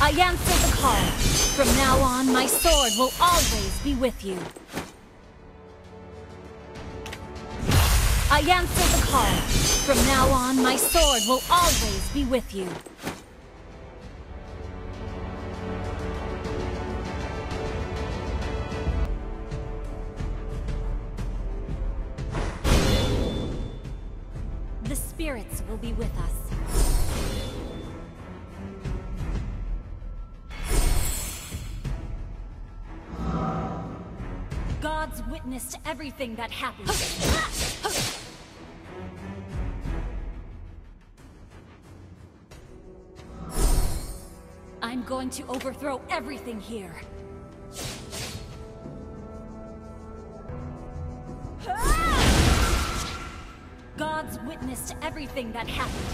I answer the call. From now on, my sword will always be with you. I answer the call. From now on, my sword will always be with you. The spirits will be with us. God's witness to everything that happens. I'm going to overthrow everything here. God's witness to everything that happened.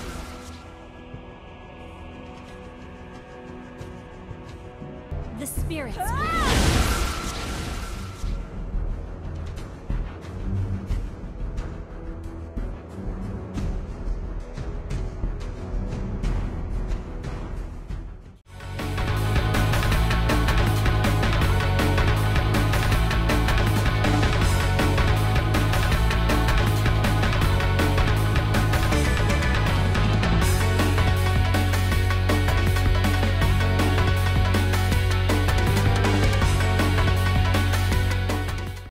The spirits will